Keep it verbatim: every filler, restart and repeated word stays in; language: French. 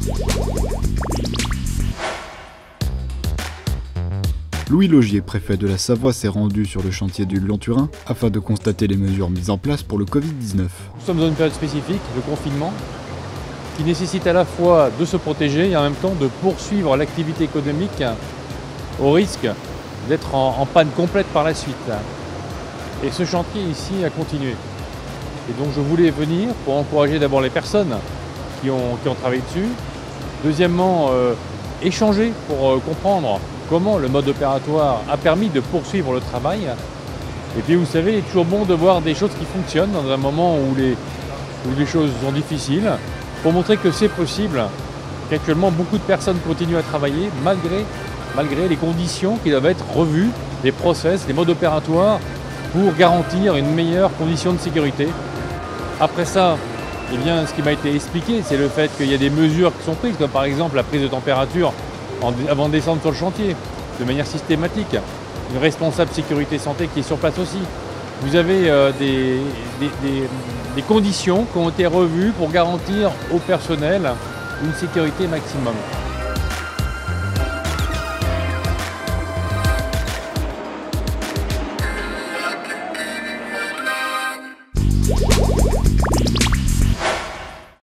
Louis Laugier, préfet de la Savoie, s'est rendu sur le chantier du Lyon-Turin afin de constater les mesures mises en place pour le Covid dix-neuf. Nous sommes dans une période spécifique, le confinement, qui nécessite à la fois de se protéger et en même temps de poursuivre l'activité économique au risque d'être en, en panne complète par la suite. Et ce chantier ici a continué. Et donc je voulais venir pour encourager d'abord les personnes qui ont, qui ont travaillé dessus. Deuxièmement, euh, échanger pour euh, comprendre comment le mode opératoire a permis de poursuivre le travail. Et puis vous savez, il est toujours bon de voir des choses qui fonctionnent dans un moment où les, où les choses sont difficiles, pour montrer que c'est possible, qu'actuellement beaucoup de personnes continuent à travailler malgré, malgré les conditions qui doivent être revues, les process, les modes opératoires, pour garantir une meilleure condition de sécurité. Après ça, eh bien, ce qui m'a été expliqué, c'est le fait qu'il y a des mesures qui sont prises, comme par exemple la prise de température avant de descendre sur le chantier, de manière systématique. Une responsable sécurité santé qui est sur place aussi. Vous avez euh, des, des, des, des conditions qui ont été revues pour garantir au personnel une sécurité maximum.